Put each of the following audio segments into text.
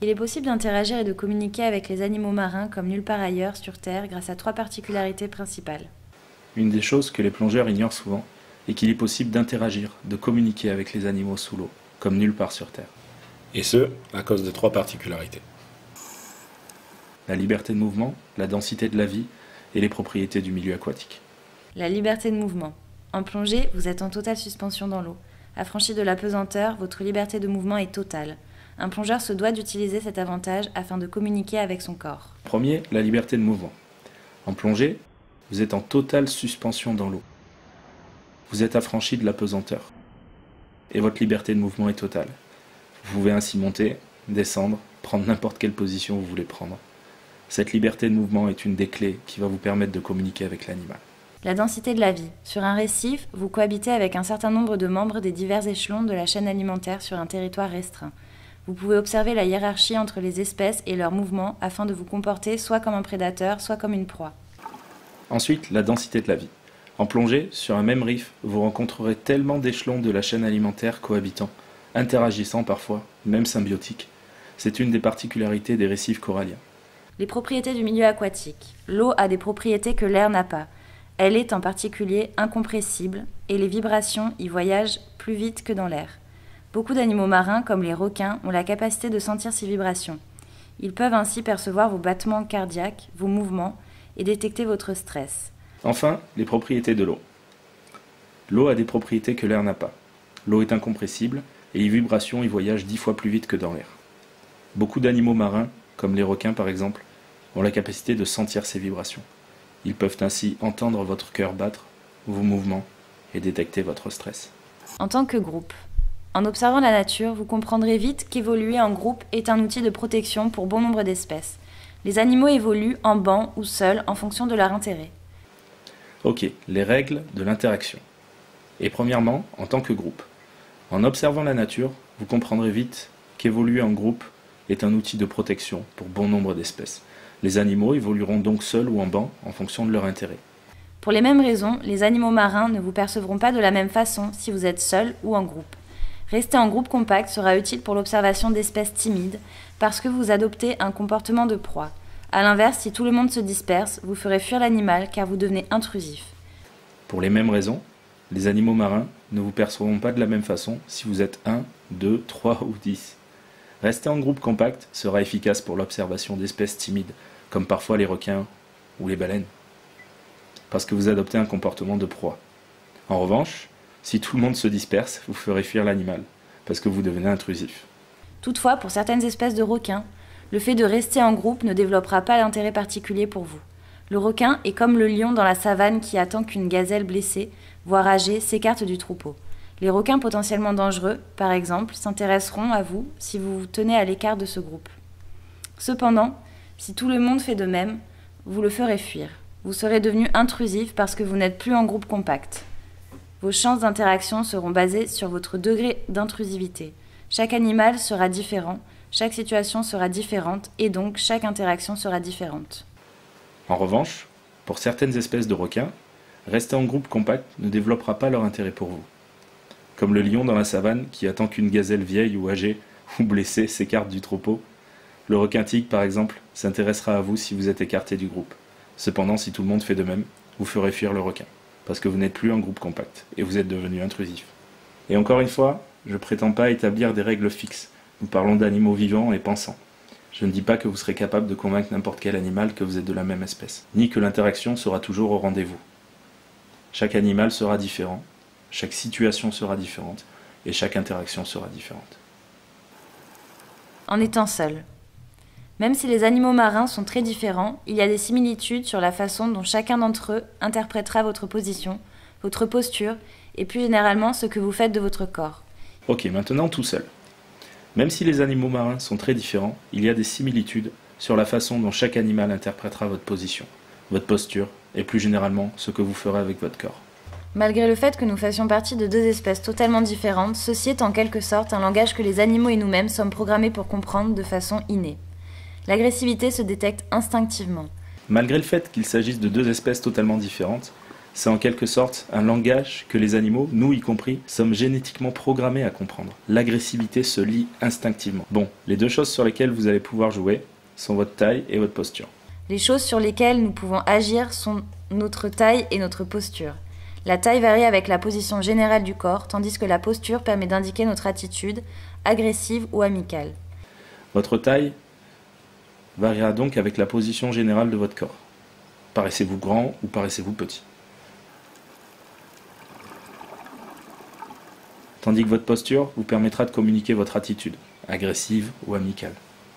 Il est possible d'interagir et de communiquer avec les animaux marins comme nulle part ailleurs sur Terre grâce à 3 particularités principales. Une des choses que les plongeurs ignorent souvent est qu'il est possible d'interagir, de communiquer avec les animaux sous l'eau, comme nulle part sur Terre. Et ce, à cause de 3 particularités. La liberté de mouvement, la densité de la vie et les propriétés du milieu aquatique. La liberté de mouvement. En plongée, vous êtes en totale suspension dans l'eau. Affranchi de la pesanteur, votre liberté de mouvement est totale. Un plongeur se doit d'utiliser cet avantage afin de communiquer avec son corps. Premier, la liberté de mouvement. En plongée, vous êtes en totale suspension dans l'eau. Vous êtes affranchi de la pesanteur. Et votre liberté de mouvement est totale. Vous pouvez ainsi monter, descendre, prendre n'importe quelle position vous voulez prendre. Cette liberté de mouvement est une des clés qui va vous permettre de communiquer avec l'animal. La densité de la vie. Sur un récif, vous cohabitez avec un certain nombre de membres des divers échelons de la chaîne alimentaire sur un territoire restreint. Vous pouvez observer la hiérarchie entre les espèces et leurs mouvements afin de vous comporter soit comme un prédateur, soit comme une proie. Ensuite, la densité de la vie. En plongée, sur un même riff, vous rencontrerez tellement d'échelons de la chaîne alimentaire cohabitant, interagissant parfois, même symbiotiques. C'est une des particularités des récifs coralliens. Les propriétés du milieu aquatique. L'eau a des propriétés que l'air n'a pas. Elle est en particulier incompressible et les vibrations y voyagent plus vite que dans l'air. Beaucoup d'animaux marins, comme les requins, ont la capacité de sentir ces vibrations. Ils peuvent ainsi percevoir vos battements cardiaques, vos mouvements et détecter votre stress. Enfin, les propriétés de l'eau. L'eau a des propriétés que l'air n'a pas. L'eau est incompressible et les vibrations y voyagent 10 fois plus vite que dans l'air. Beaucoup d'animaux marins, comme les requins par exemple, ont la capacité de sentir ces vibrations. Ils peuvent ainsi entendre votre cœur battre, vos mouvements et détecter votre stress. En tant que groupe. En observant la nature, vous comprendrez vite qu'évoluer en groupe est un outil de protection pour bon nombre d'espèces. Les animaux évoluent en banc ou seuls en fonction de leur intérêt. Ok, les règles de l'interaction. Et premièrement, en tant que groupe. En observant la nature, vous comprendrez vite qu'évoluer en groupe est un outil de protection pour bon nombre d'espèces. Les animaux évolueront donc seuls ou en banc en fonction de leur intérêt. Pour les mêmes raisons, les animaux marins ne vous percevront pas de la même façon si vous êtes seul ou en groupe. Rester en groupe compact sera utile pour l'observation d'espèces timides parce que vous adoptez un comportement de proie. A l'inverse, si tout le monde se disperse, vous ferez fuir l'animal car vous devenez intrusif. Pour les mêmes raisons, les animaux marins ne vous percevront pas de la même façon si vous êtes 1, 2, 3 ou 10. Rester en groupe compact sera efficace pour l'observation d'espèces timides, comme parfois les requins ou les baleines, parce que vous adoptez un comportement de proie. En revanche, si tout le monde se disperse, vous ferez fuir l'animal, parce que vous devenez intrusif. Toutefois, pour certaines espèces de requins, le fait de rester en groupe ne développera pas d'intérêt particulier pour vous. Le requin est comme le lion dans la savane qui attend qu'une gazelle blessée, voire âgée, s'écarte du troupeau. Les requins potentiellement dangereux, par exemple, s'intéresseront à vous si vous vous tenez à l'écart de ce groupe. Cependant, si tout le monde fait de même, vous le ferez fuir. Vous serez devenu intrusif parce que vous n'êtes plus en groupe compact. Vos chances d'interaction seront basées sur votre degré d'intrusivité. Chaque animal sera différent, chaque situation sera différente et donc chaque interaction sera différente. En revanche, pour certaines espèces de requins, rester en groupe compact ne développera pas leur intérêt pour vous. Comme le lion dans la savane qui attend qu'une gazelle vieille ou âgée ou blessée s'écarte du troupeau, le requin-tigre par exemple s'intéressera à vous si vous êtes écarté du groupe. Cependant, si tout le monde fait de même, vous ferez fuir le requin, parce que vous n'êtes plus en groupe compact et vous êtes devenu intrusif. Et encore une fois, je ne prétends pas établir des règles fixes. Nous parlons d'animaux vivants et pensants. Je ne dis pas que vous serez capable de convaincre n'importe quel animal que vous êtes de la même espèce, ni que l'interaction sera toujours au rendez-vous. Chaque animal sera différent, chaque situation sera différente, et chaque interaction sera différente. En étant seul. Même si les animaux marins sont très différents, il y a des similitudes sur la façon dont chacun d'entre eux interprétera votre position, votre posture, et plus généralement ce que vous faites de votre corps. Ok, maintenant tout seul. Même si les animaux marins sont très différents, il y a des similitudes sur la façon dont chaque animal interprétera votre position, votre posture, et plus généralement ce que vous ferez avec votre corps. Malgré le fait que nous fassions partie de deux espèces totalement différentes, ceci est en quelque sorte un langage que les animaux et nous-mêmes sommes programmés pour comprendre de façon innée. L'agressivité se détecte instinctivement. Malgré le fait qu'il s'agisse de deux espèces totalement différentes, C'est en quelque sorte un langage que les animaux, nous y compris, sommes génétiquement programmés à comprendre. L'agressivité se lie instinctivement. Bon, les deux choses sur lesquelles vous allez pouvoir jouer sont votre taille et votre posture. Les choses sur lesquelles nous pouvons agir sont notre taille et notre posture. La taille varie avec la position générale du corps, tandis que la posture permet d'indiquer notre attitude, agressive ou amicale. Votre taille variera donc avec la position générale de votre corps. Paraissez-vous grand ou paraissez-vous petit? Tandis que votre posture vous permettra de communiquer votre attitude, agressive ou amicale.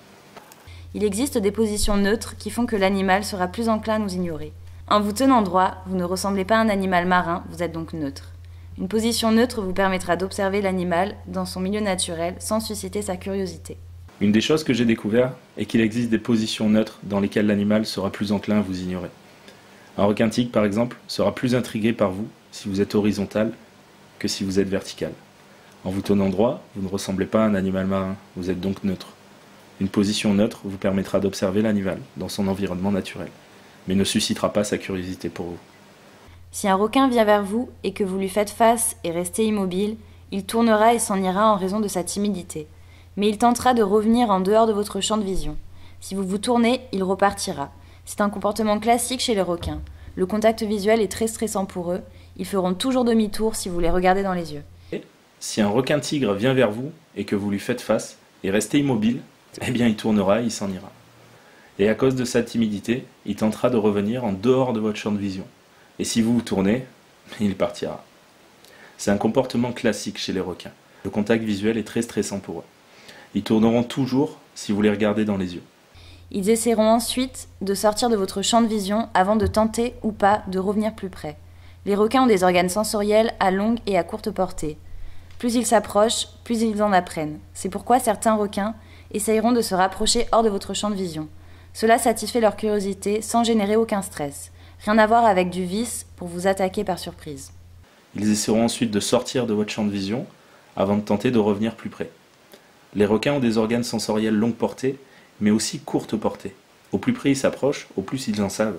Il existe des positions neutres qui font que l'animal sera plus enclin à nous ignorer. En vous tenant droit, vous ne ressemblez pas à un animal marin, vous êtes donc neutre. Une position neutre vous permettra d'observer l'animal dans son milieu naturel sans susciter sa curiosité. Une des choses que j'ai découvert est qu'il existe des positions neutres dans lesquelles l'animal sera plus enclin à vous ignorer. Un requin tigre, par exemple, sera plus intrigué par vous si vous êtes horizontal que si vous êtes vertical. En vous tenant droit, vous ne ressemblez pas à un animal marin, vous êtes donc neutre. Une position neutre vous permettra d'observer l'animal dans son environnement naturel, mais ne suscitera pas sa curiosité pour vous. Si un requin vient vers vous et que vous lui faites face et restez immobile, il tournera et s'en ira en raison de sa timidité. Mais il tentera de revenir en dehors de votre champ de vision. Si vous vous tournez, il repartira. C'est un comportement classique chez les requins. Le contact visuel est très stressant pour eux. Ils feront toujours demi-tour si vous les regardez dans les yeux. Si un requin tigre vient vers vous et que vous lui faites face et restez immobile, eh bien il tournera et il s'en ira. Et à cause de sa timidité, il tentera de revenir en dehors de votre champ de vision. Et si vous vous tournez, il partira. C'est un comportement classique chez les requins. Le contact visuel est très stressant pour eux. Ils tourneront toujours si vous les regardez dans les yeux. Ils essaieront ensuite de sortir de votre champ de vision avant de tenter ou pas de revenir plus près. Les requins ont des organes sensoriels à longue et à courte portée. Plus ils s'approchent, plus ils en apprennent. C'est pourquoi certains requins essayeront de se rapprocher hors de votre champ de vision. Cela satisfait leur curiosité sans générer aucun stress. Rien à voir avec du vice pour vous attaquer par surprise. Ils essaieront ensuite de sortir de votre champ de vision avant de tenter de revenir plus près. Les requins ont des organes sensoriels longue portée, mais aussi courte portée. Au plus près ils s'approchent, au plus ils en savent.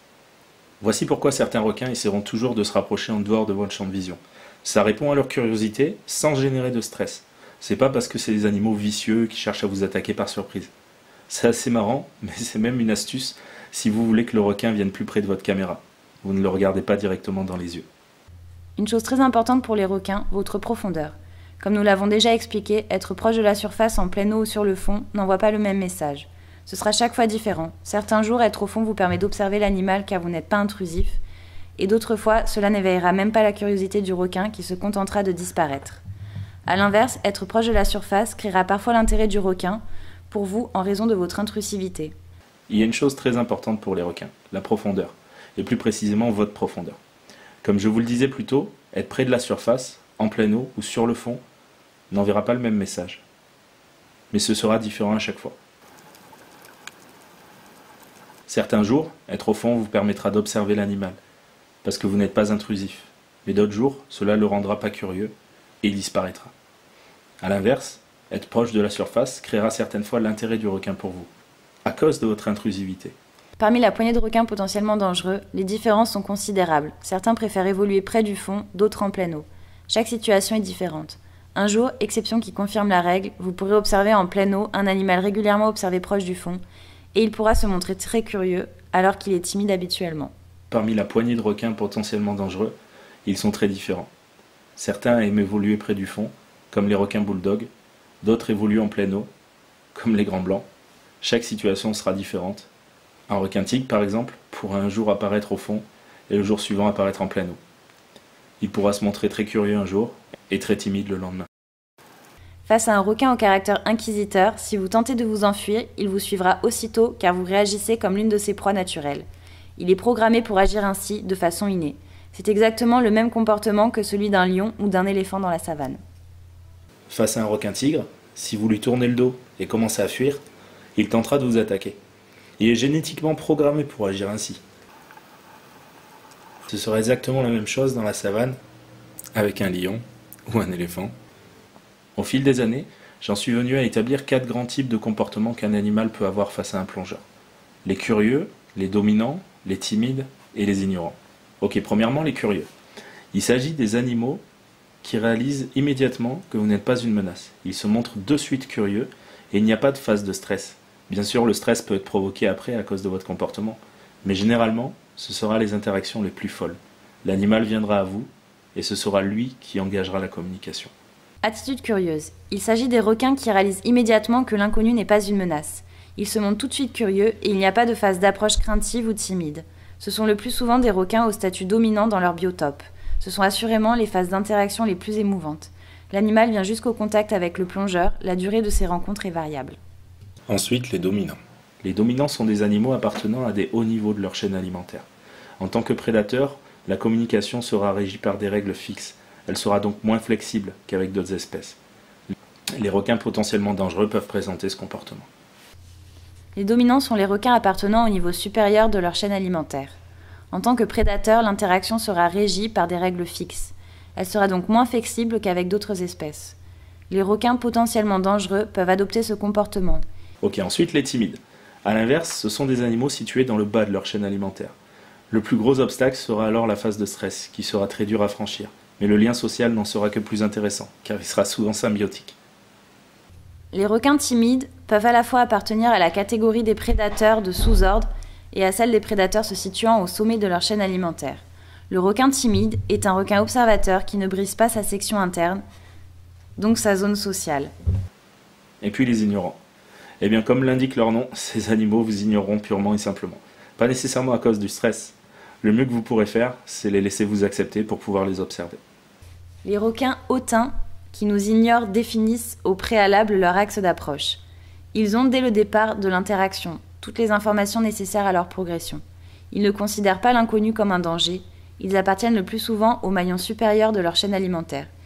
Voici pourquoi certains requins essaieront toujours de se rapprocher en dehors de votre champ de vision. Ça répond à leur curiosité sans générer de stress. C'est pas parce que c'est des animaux vicieux qui cherchent à vous attaquer par surprise. C'est assez marrant, mais c'est même une astuce si vous voulez que le requin vienne plus près de votre caméra. Vous ne le regardez pas directement dans les yeux. Une chose très importante pour les requins, votre profondeur. Comme nous l'avons déjà expliqué, être proche de la surface en pleine eau ou sur le fond n'envoie pas le même message. Ce sera chaque fois différent. Certains jours, être au fond vous permet d'observer l'animal car vous n'êtes pas intrusif, et d'autres fois, cela n'éveillera même pas la curiosité du requin qui se contentera de disparaître. A l'inverse, être proche de la surface créera parfois l'intérêt du requin pour vous en raison de votre intrusivité. Il y a une chose très importante pour les requins, la profondeur, et plus précisément votre profondeur. Comme je vous le disais plus tôt, être près de la surface, en pleine eau ou sur le fond, n'enverra pas le même message. Mais ce sera différent à chaque fois. Certains jours, être au fond vous permettra d'observer l'animal, parce que vous n'êtes pas intrusif. Mais d'autres jours, cela ne le rendra pas curieux, et il disparaîtra. A l'inverse, être proche de la surface créera certaines fois l'intérêt du requin pour vous, à cause de votre intrusivité. Parmi la poignée de requins potentiellement dangereux, les différences sont considérables. Certains préfèrent évoluer près du fond, d'autres en pleine eau. Chaque situation est différente. Un jour, exception qui confirme la règle, vous pourrez observer en pleine eau un animal régulièrement observé proche du fond, et il pourra se montrer très curieux alors qu'il est timide habituellement. Parmi la poignée de requins potentiellement dangereux, ils sont très différents. Certains aiment évoluer près du fond, comme les requins bulldogs, d'autres évoluent en pleine eau, comme les grands blancs. Chaque situation sera différente. Un requin tigre, par exemple, pourra un jour apparaître au fond et le jour suivant apparaître en pleine eau. Il pourra se montrer très curieux un jour et très timide le lendemain. Face à un requin au caractère inquisiteur, si vous tentez de vous enfuir, il vous suivra aussitôt car vous réagissez comme l'une de ses proies naturelles. Il est programmé pour agir ainsi, de façon innée. C'est exactement le même comportement que celui d'un lion ou d'un éléphant dans la savane. Face à un requin tigre, si vous lui tournez le dos et commencez à fuir, il tentera de vous attaquer. Il est génétiquement programmé pour agir ainsi. Ce sera exactement la même chose dans la savane avec un lion ou un éléphant. Au fil des années, j'en suis venu à établir 4 grands types de comportements qu'un animal peut avoir face à un plongeur. Les curieux, les dominants, les timides et les ignorants. Ok, premièrement, les curieux. Il s'agit des animaux qui réalisent immédiatement que vous n'êtes pas une menace. Ils se montrent de suite curieux et il n'y a pas de phase de stress. Bien sûr, le stress peut être provoqué après à cause de votre comportement, mais généralement, ce sera les interactions les plus folles. L'animal viendra à vous et ce sera lui qui engagera la communication. Attitude curieuse. Il s'agit des requins qui réalisent immédiatement que l'inconnu n'est pas une menace. Ils se montrent tout de suite curieux et il n'y a pas de phase d'approche craintive ou timide. Ce sont le plus souvent des requins au statut dominant dans leur biotope. Ce sont assurément les phases d'interaction les plus émouvantes. L'animal vient jusqu'au contact avec le plongeur, la durée de ces rencontres est variable. Ensuite, les dominants. Les dominants sont des animaux appartenant à des hauts niveaux de leur chaîne alimentaire. En tant que prédateurs, la communication sera régie par des règles fixes. Elle sera donc moins flexible qu'avec d'autres espèces. Les requins potentiellement dangereux peuvent présenter ce comportement. Les dominants sont les requins appartenant au niveau supérieur de leur chaîne alimentaire. En tant que prédateur, l'interaction sera régie par des règles fixes. Elle sera donc moins flexible qu'avec d'autres espèces. Les requins potentiellement dangereux peuvent adopter ce comportement. Ok, ensuite les timides. A l'inverse, ce sont des animaux situés dans le bas de leur chaîne alimentaire. Le plus gros obstacle sera alors la phase de stress, qui sera très dure à franchir. Mais le lien social n'en sera que plus intéressant, car il sera souvent symbiotique. Les requins timides peuvent à la fois appartenir à la catégorie des prédateurs de sous-ordre et à celle des prédateurs se situant au sommet de leur chaîne alimentaire. Le requin timide est un requin observateur qui ne brise pas sa section interne, donc sa zone sociale. Et puis les ignorants. Eh bien, comme l'indique leur nom, ces animaux vous ignoreront purement et simplement. Pas nécessairement à cause du stress. Le mieux que vous pourrez faire, c'est les laisser vous accepter pour pouvoir les observer. Les requins hautains qui nous ignorent définissent au préalable leur axe d'approche. Ils ont dès le départ de l'interaction toutes les informations nécessaires à leur progression. Ils ne considèrent pas l'inconnu comme un danger, ils appartiennent le plus souvent au maillon supérieur de leur chaîne alimentaire.